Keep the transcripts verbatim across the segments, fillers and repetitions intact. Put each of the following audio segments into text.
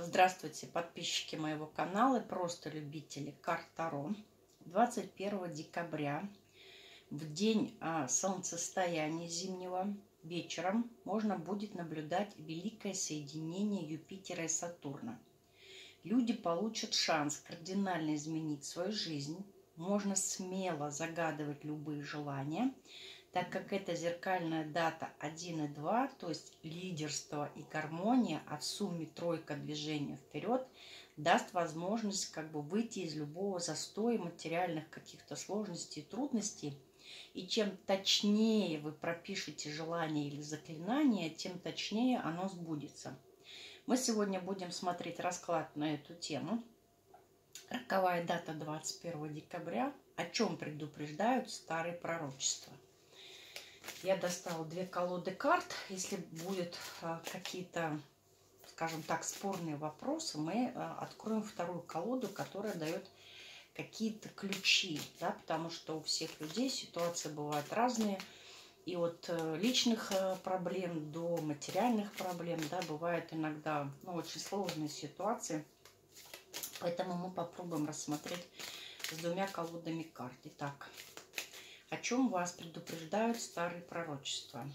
Здравствуйте, подписчики моего канала и просто любители карт Таро. двадцать первого декабря, в день а, солнцестояния зимнего, вечером можно будет наблюдать великое соединение Юпитера и Сатурна. Люди получат шанс кардинально изменить свою жизнь. Можно смело загадывать любые желания, так как это зеркальная дата один и два, то есть лидерство и гармония, а в сумме тройка движения вперед, даст возможность как бы выйти из любого застоя, материальных каких-то сложностей и трудностей. И чем точнее вы пропишете желание или заклинание, тем точнее оно сбудется. Мы сегодня будем смотреть расклад на эту тему. Роковая дата двадцать первого декабря. О чем предупреждают старые пророчества. Я достала две колоды карт. Если будут какие-то, скажем так, спорные вопросы, мы откроем вторую колоду, которая дает какие-то ключи, да, потому что у всех людей ситуации бывают разные. И от личных проблем до материальных проблем, да, бывают иногда, ну, очень сложные ситуации. Поэтому мы попробуем рассмотреть с двумя колодами карт. Итак, о чем вас предупреждают старые пророчества?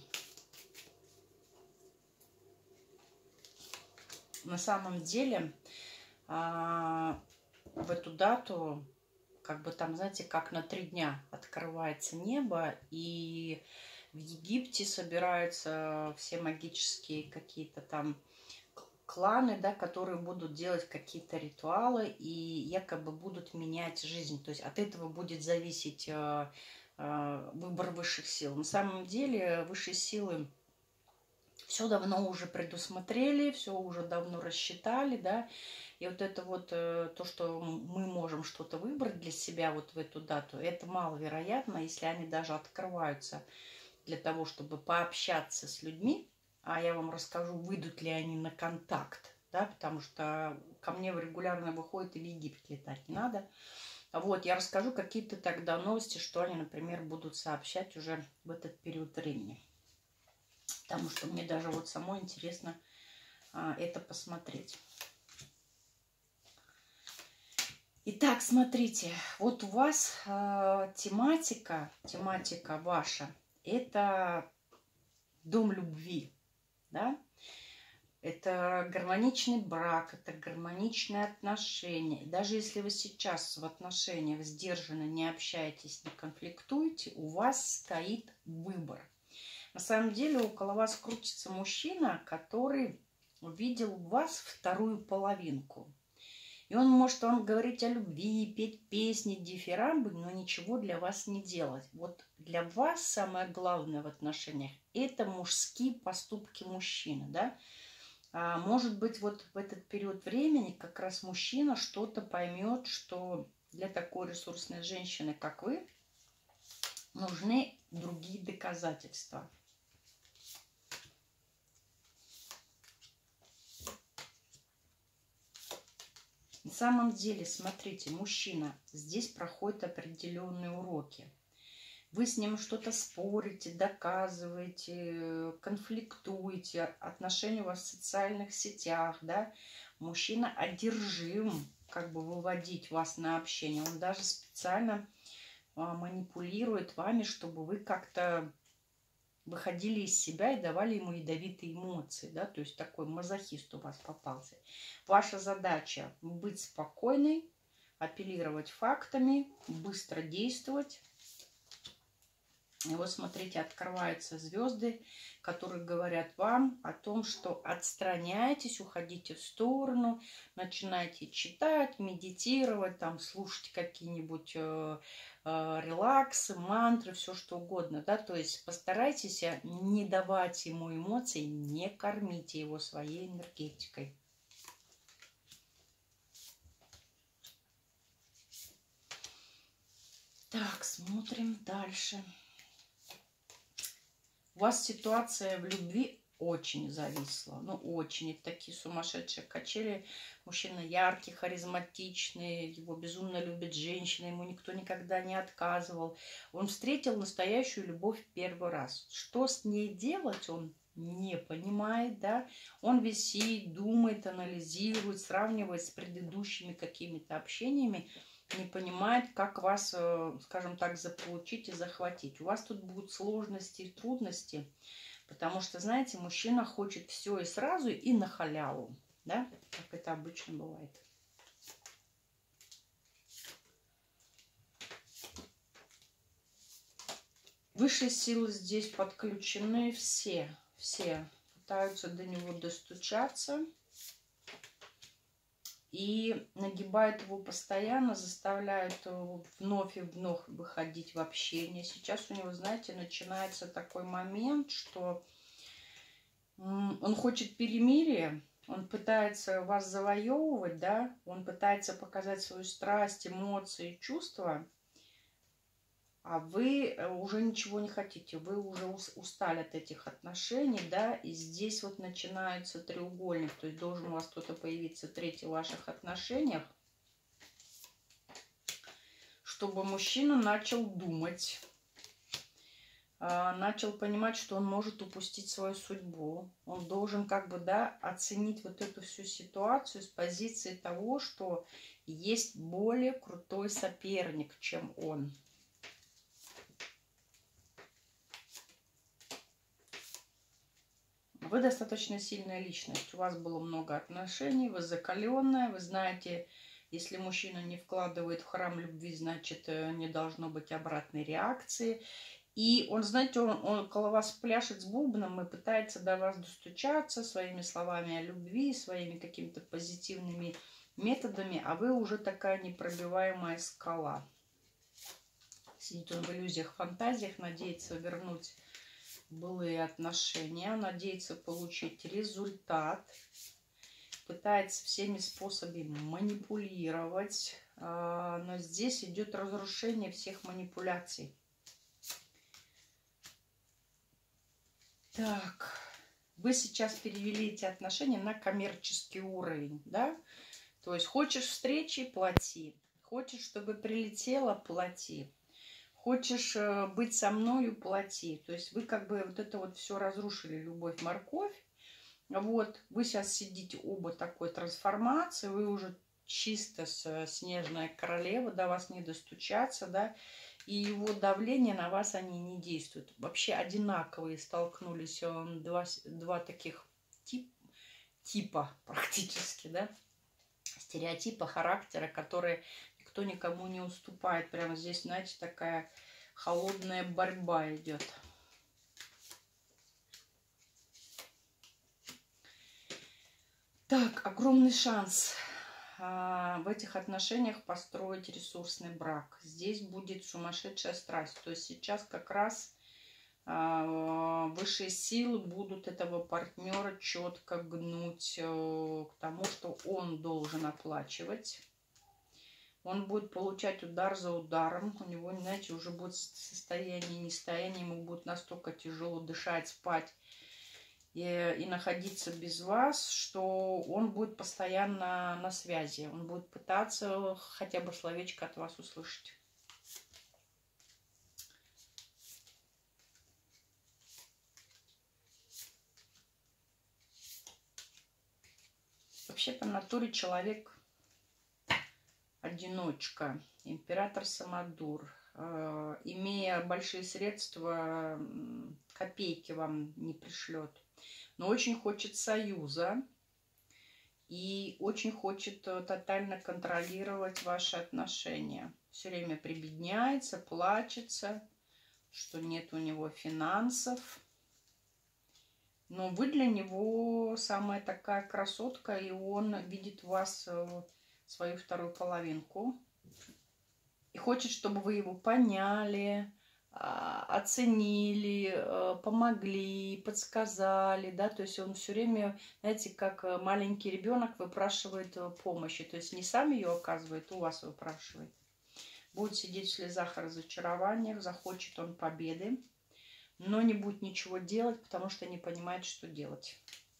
На самом деле, в эту дату, как бы там, знаете, как на три дня открывается небо, и в Египте собираются все магические какие-то там кланы, да, которые будут делать какие-то ритуалы и якобы будут менять жизнь. То есть от этого будет зависеть э, э, выбор высших сил. На самом деле высшие силы все давно уже предусмотрели, все уже давно рассчитали, да. И вот это вот э, то, что мы можем что-то выбрать для себя вот в эту дату, это маловероятно, если они даже открываются для того, чтобы пообщаться с людьми. А я вам расскажу, выйдут ли они на контакт, да, потому что ко мне регулярно выходит и в Египет летать не надо. Вот, я расскажу какие-то тогда новости, что они, например, будут сообщать уже в этот период времени. Потому что мне даже вот самой интересно а, это посмотреть. Итак, смотрите, вот у вас а, тематика, тематика ваша, это дом любви. Да? Это гармоничный брак, это гармоничные отношения. И даже если вы сейчас в отношениях сдержанно не общаетесь, не конфликтуете, у вас стоит выбор. На самом деле около вас крутится мужчина, который увидел в вас вторую половинку. И он может вам говорить о любви, петь песни, дифирамбы, но ничего для вас не делать. Вот для вас самое главное в отношениях – это мужские поступки мужчины. Да? А может быть, вот в этот период времени как раз мужчина что-то поймет, что для такой ресурсной женщины, как вы, нужны другие доказательства. На самом деле, смотрите, мужчина здесь проходит определенные уроки. Вы с ним что-то спорите, доказываете, конфликтуете, отношения у вас в социальных сетях, да. Мужчина одержим, как бы выводить вас на общение. Он даже специально а, манипулирует вами, чтобы вы как-то выходили из себя и давали ему ядовитые эмоции, да, то есть такой мазохист у вас попался. Ваша задача быть спокойной, апеллировать фактами, быстро действовать. И вот смотрите, открываются звезды, которые говорят вам о том, что отстраняйтесь, уходите в сторону, начинайте читать, медитировать, там, слушать какие-нибудь э, э, релаксы, мантры, все что угодно. Да? То есть постарайтесь не давать ему эмоций, не кормите его своей энергетикой. Так, смотрим дальше. У вас ситуация в любви очень зависла. Ну, очень. Это такие сумасшедшие качели. Мужчина яркий, харизматичный. Его безумно любит женщина. Ему никто никогда не отказывал. Он встретил настоящую любовь в первый раз. Что с ней делать, он не понимает, да, он висит, думает, анализирует, сравнивает с предыдущими какими-то общениями, не понимает, как вас, скажем так, заполучить и захватить. У вас тут будут сложности и трудности, потому что, знаете, мужчина хочет все и сразу, и на халяву, да, как это обычно бывает. Высшие силы здесь подключены все, все пытаются до него достучаться и нагибают его постоянно, заставляют его вновь и вновь выходить в общение. Сейчас у него, знаете, начинается такой момент, что он хочет перемирия, он пытается вас завоевывать, да, он пытается показать свою страсть, эмоции, чувства. А вы уже ничего не хотите, вы уже устали от этих отношений, да, и здесь вот начинается треугольник, то есть должен у вас кто-то появиться третий в ваших отношениях, чтобы мужчина начал думать, начал понимать, что он может упустить свою судьбу, он должен как бы, да, оценить вот эту всю ситуацию с позиции того, что есть более крутой соперник, чем он. Вы достаточно сильная личность, у вас было много отношений, вы закаленная, вы знаете, если мужчина не вкладывает в храм любви, значит, не должно быть обратной реакции. И он, знаете, он, он около вас пляшет с бубном и пытается до вас достучаться своими словами о любви, своими какими-то позитивными методами, а вы уже такая непробиваемая скала. Сидит он в иллюзиях, фантазиях, надеется вернуть былые отношения, надеется получить результат, пытается всеми способами манипулировать, но здесь идет разрушение всех манипуляций. Так, вы сейчас перевели эти отношения на коммерческий уровень, да? То есть хочешь встречи – плати, хочешь, чтобы прилетело – плати. Хочешь быть со мною – плати. То есть вы как бы вот это вот все разрушили, любовь, морковь. Вот, вы сейчас сидите оба такой трансформации, вы уже чисто снежная королева, до вас не достучаться, да, и его давление на вас они не действуют. Вообще одинаковые столкнулись два, два таких тип, типа практически, да, стереотипа характера, которые никто никому не уступает. Прямо здесь, знаете, такая холодная борьба идет. Так, огромный шанс а, в этих отношениях построить ресурсный брак. Здесь будет сумасшедшая страсть. То есть сейчас как раз а, высшие силы будут этого партнера четко гнуть а, к тому, что он должен оплачивать. Он будет получать удар за ударом. У него, знаете, уже будет состояние нестояние. Ему будет настолько тяжело дышать, спать и, и находиться без вас, что он будет постоянно на связи. Он будет пытаться хотя бы словечко от вас услышать. Вообще по натуре человек одиночка, император Самодур. Э, имея большие средства, копейки вам не пришлет. Но очень хочет союза и очень хочет тотально контролировать ваши отношения. Все время прибедняется, плачется, что нет у него финансов. Но вы для него самая такая красотка, и он видит в вас свою вторую половинку. И хочет, чтобы вы его поняли, оценили, помогли, подсказали, да, то есть он все время, знаете, как маленький ребенок выпрашивает помощи, то есть не сам ее оказывает, у вас выпрашивает. Будет сидеть в слезах и разочарованиях, захочет он победы, но не будет ничего делать, потому что не понимает, что делать.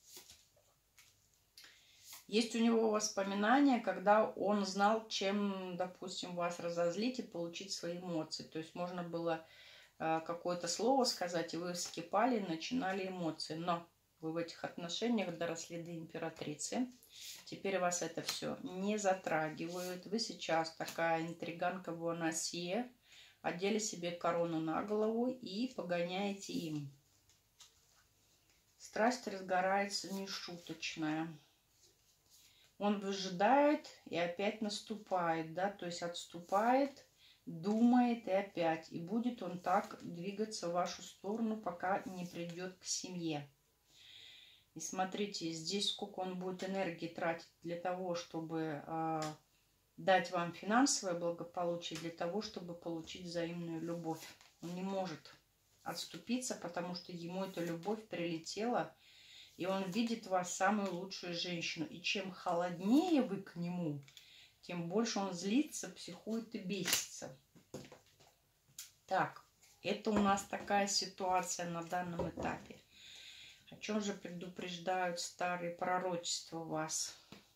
Есть у него воспоминания, когда он знал, чем, допустим, вас разозлить и получить свои эмоции. То есть можно было какое-то слово сказать, и вы вскипали, начинали эмоции. Но вы в этих отношениях доросли до императрицы. Теперь вас это все не затрагивает. Вы сейчас такая интриганка Буанасия, одели себе корону на голову и погоняете им. Страсть разгорается нешуточная. Он выжидает и опять наступает, да, то есть отступает, думает и опять. И будет он так двигаться в вашу сторону, пока не придет к семье. И смотрите, здесь сколько он будет энергии тратить для того, чтобы э, дать вам финансовое благополучие, для того, чтобы получить взаимную любовь. Он не может отступиться, потому что ему эта любовь прилетела, и он видит в вас самую лучшую женщину. И чем холоднее вы к нему, тем больше он злится, психует и бесится. Так, это у нас такая ситуация на данном этапе. О чем же предупреждают старые пророчества вас?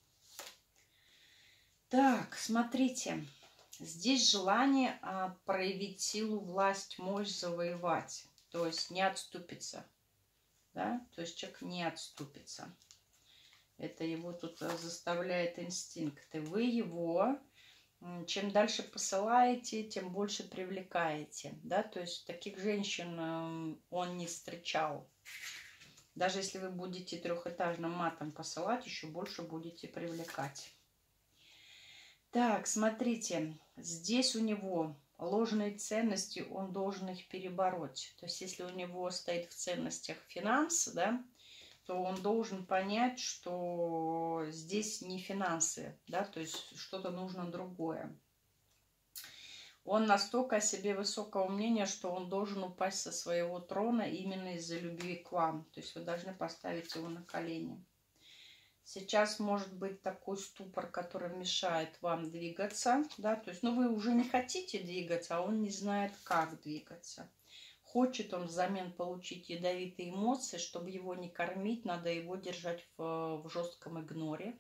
Так, смотрите. Здесь желание а, проявить силу, власть, мощь, завоевать. То есть не отступиться. Да? То есть человек не отступится. Это его тут заставляет инстинкты. Вы его, чем дальше посылаете, тем больше привлекаете. Да? То есть таких женщин он не встречал. Даже если вы будете трехэтажным матом посылать, еще больше будете привлекать. Так, смотрите, здесь у него ложные ценности, он должен их перебороть. То есть, если у него стоит в ценностях финансы, да, то он должен понять, что здесь не финансы, да, то есть что-то нужно другое. Он настолько о себе высокого мнения, что он должен упасть со своего трона именно из-за любви к вам. То есть вы должны поставить его на колени. Сейчас может быть такой ступор, который мешает вам двигаться. Да? То есть, ну, вы уже не хотите двигаться, а он не знает, как двигаться. Хочет он взамен получить ядовитые эмоции, чтобы его не кормить, надо его держать в, в жестком игноре.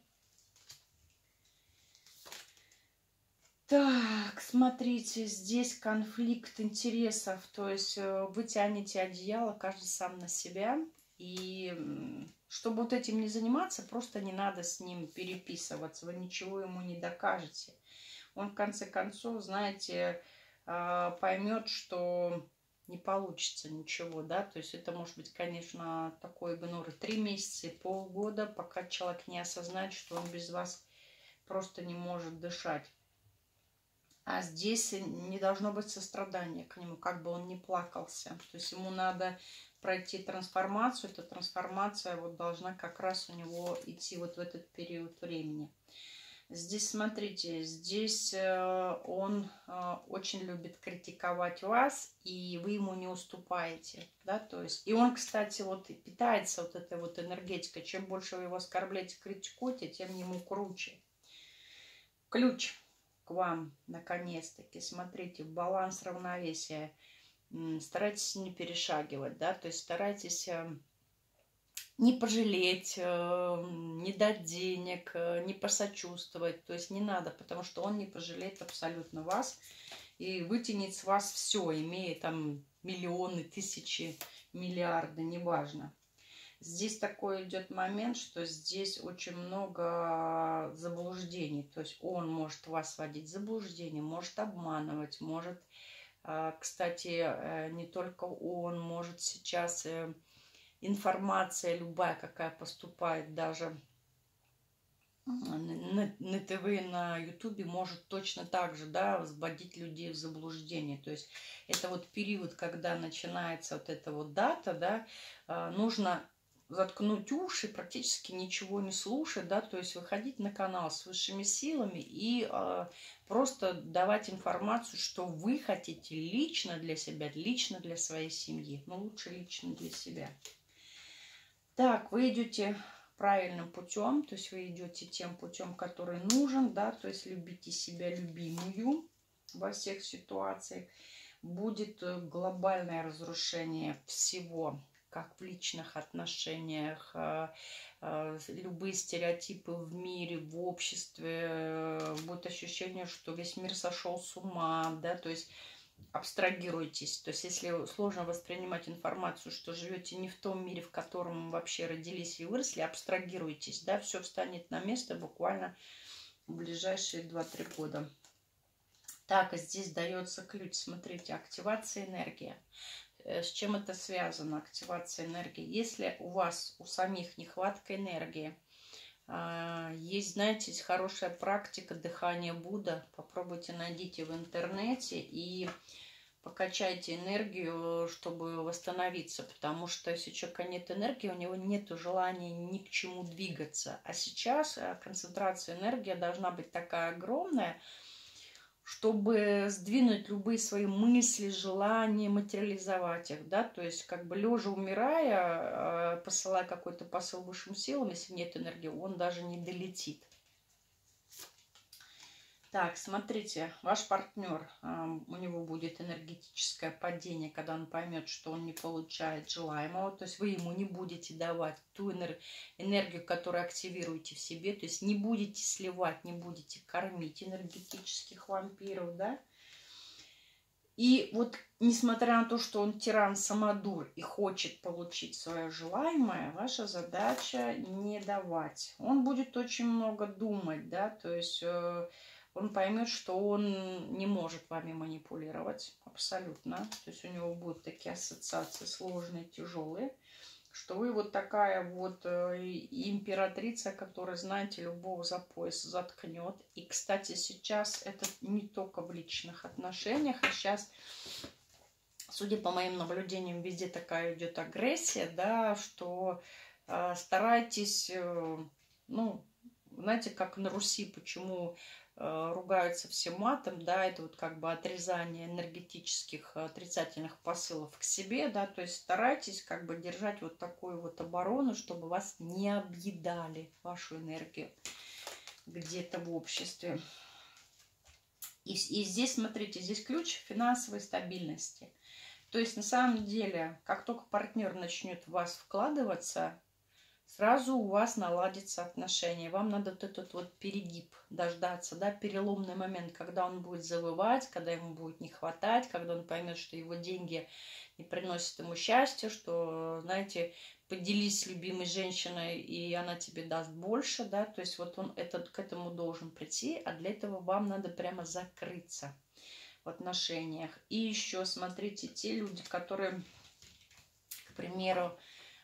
Так, смотрите, здесь конфликт интересов. То есть вы тянете одеяло, каждый сам на себя. И чтобы вот этим не заниматься, просто не надо с ним переписываться. Вы ничего ему не докажете. Он в конце концов, знаете, поймет, что не получится ничего, да. То есть это может быть, конечно, такой игнор и три месяца, и полгода, пока человек не осознает, что он без вас просто не может дышать. А здесь не должно быть сострадания к нему, как бы он ни плакался. То есть ему надо пройти трансформацию. Эта трансформация вот должна как раз у него идти вот в этот период времени. Здесь, смотрите, здесь он очень любит критиковать вас, и вы ему не уступаете. Да? То есть, и он, кстати, вот питается вот этой вот энергетикой. Чем больше вы его оскорбляете, критикуете, тем ему круче. Ключ к вам, наконец-таки, смотрите, баланс, равновесия. Старайтесь не перешагивать, да, то есть старайтесь не пожалеть, не дать денег, не посочувствовать, то есть не надо, потому что он не пожалеет абсолютно вас и вытянет с вас все, имея там миллионы, тысячи, миллиарды, неважно. Здесь такой идет момент, что здесь очень много заблуждений. То есть он может вас вводить в заблуждение, может обманывать, может, кстати, не только он, может сейчас информация любая, какая поступает даже на, на ТВ, на Ютубе, может точно так же, да, вводить людей в заблуждение. То есть это вот период, когда начинается вот эта вот дата, да, нужно заткнуть уши, практически ничего не слушать, да, то есть выходить на канал с высшими силами и э, просто давать информацию, что вы хотите лично для себя, лично для своей семьи, но лучше лично для себя. Так, вы идете правильным путем, то есть вы идете тем путем, который нужен, да, то есть любите себя любимую во всех ситуациях. Будет глобальное разрушение всего, как в личных отношениях, любые стереотипы в мире, в обществе, будет ощущение, что весь мир сошел с ума, да, то есть абстрагируйтесь. То есть, если сложно воспринимать информацию, что живете не в том мире, в котором вообще родились и выросли, абстрагируйтесь, да, все встанет на место буквально в ближайшие два-три года. Так, здесь дается ключ, смотрите, активация энергии. С чем это связано, активация энергии? Если у вас, у самих нехватка энергии, есть, знаете, есть хорошая практика дыхания Будда. Попробуйте, найдите в интернете и покачайте энергию, чтобы восстановиться. Потому что если у человека нет энергии, у него нет желания ни к чему двигаться. А сейчас концентрация энергии должна быть такая огромная, чтобы сдвинуть любые свои мысли, желания, материализовать их, да, то есть как бы лежа умирая, посылая какой-то посыл высшим силам, если нет энергии, он даже не долетит. Так, смотрите, ваш партнер, у него будет энергетическое падение, когда он поймет, что он не получает желаемого, то есть вы ему не будете давать ту энергию, которую активируете в себе, то есть не будете сливать, не будете кормить энергетических вампиров, да. И вот, несмотря на то, что он тиран-самодур и хочет получить свое желаемое, ваша задача не давать. Он будет очень много думать, да, то есть он поймет, что он не может вами манипулировать абсолютно. То есть у него будут такие ассоциации сложные, тяжелые, что вы вот такая вот императрица, которая, знаете, любого за пояс заткнет. И, кстати, сейчас это не только в личных отношениях, а сейчас, судя по моим наблюдениям, везде такая идет агрессия, да, что э, старайтесь, э, ну, знаете, как на Руси, почему ругаются всем матом, да, это вот как бы отрезание энергетических отрицательных посылов к себе, да, то есть старайтесь как бы держать вот такую вот оборону, чтобы вас не объедали, вашу энергию где-то в обществе. И, и здесь, смотрите, здесь ключ финансовой стабильности. То есть на самом деле, как только партнер начнет в вас вкладываться, сразу у вас наладятся отношения. Вам надо вот этот вот перегиб дождаться, да, переломный момент, когда он будет завывать, когда ему будет не хватать, когда он поймет, что его деньги не приносят ему счастья, что, знаете, поделись с любимой женщиной, и она тебе даст больше, да, то есть вот он этот, к этому должен прийти, а для этого вам надо прямо закрыться в отношениях. И еще, смотрите, те люди, которые, к примеру,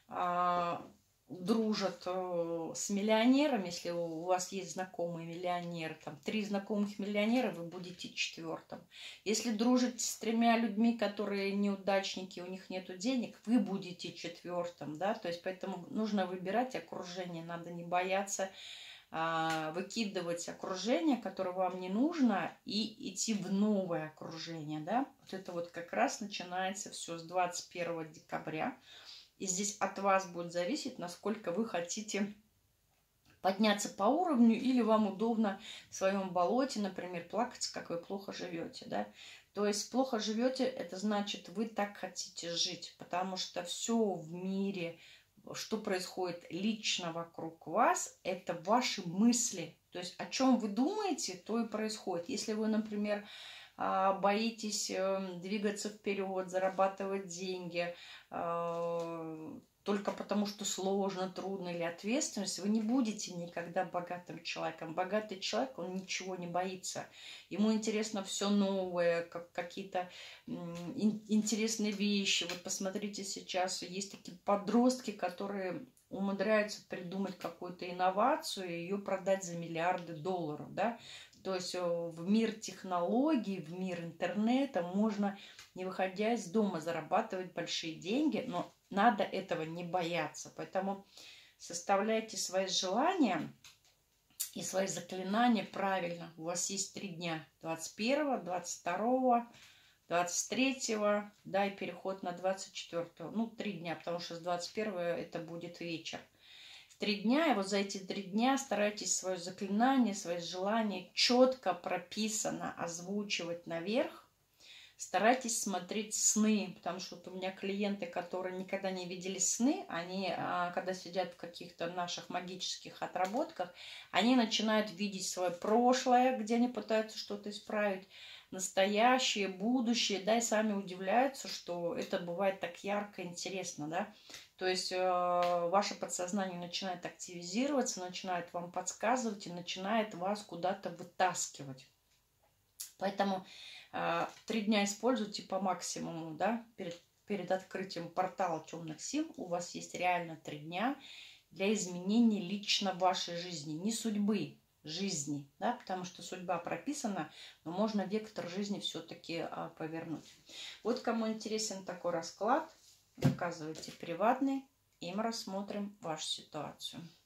дружат с миллионером, если у вас есть знакомые миллионеры, там три знакомых миллионера, вы будете четвертым. Если дружите с тремя людьми, которые неудачники, у них нету денег, вы будете четвертым, да, то есть поэтому нужно выбирать окружение, надо не бояться а, выкидывать окружение, которое вам не нужно, и идти в новое окружение, да, вот это вот как раз начинается все с двадцать первого декабря. И здесь от вас будет зависеть, насколько вы хотите подняться по уровню, или вам удобно в своем болоте, например, плакать, как вы плохо живете, да. То есть плохо живете, это значит, вы так хотите жить, потому что все в мире, что происходит лично вокруг вас, это ваши мысли. То есть о чем вы думаете, то и происходит. Если вы, например, боитесь двигаться вперед, зарабатывать деньги, только потому, что сложно, трудно или ответственность, вы не будете никогда богатым человеком. Богатый человек, он ничего не боится. Ему интересно все новое, как какие-то интересные вещи. Вот посмотрите, сейчас есть такие подростки, которые умудряются придумать какую-то инновацию и ее продать за миллиарды долларов, да. То есть в мир технологий, в мир интернета можно, не выходя из дома, зарабатывать большие деньги, но надо этого не бояться. Поэтому составляйте свои желания и свои заклинания правильно. У вас есть три дня. двадцать первого, двадцать второго, двадцать третьего, да, и переход на двадцать четвёртого. Ну, три дня, потому что с двадцать первого это будет вечер. Три дня, и вот за эти три дня старайтесь свое заклинание, свои желания четко прописано озвучивать наверх. Старайтесь смотреть сны, потому что вот у меня клиенты, которые никогда не видели сны, они, когда сидят в каких-то наших магических отработках, они начинают видеть свое прошлое, где они пытаются что-то исправить. настоящее, будущее, да, и сами удивляются, что это бывает так ярко, интересно, да. То есть э, ваше подсознание начинает активизироваться, начинает вам подсказывать и начинает вас куда-то вытаскивать. Поэтому э, три дня используйте по максимуму, да, перед, перед открытием портала темных сил. У вас есть реально три дня для изменений лично вашей жизни, не судьбы, жизни, да, потому что судьба прописана, но можно вектор жизни все-таки а, повернуть. Вот кому интересен такой расклад, заказывайте приватный, и мы рассмотрим вашу ситуацию.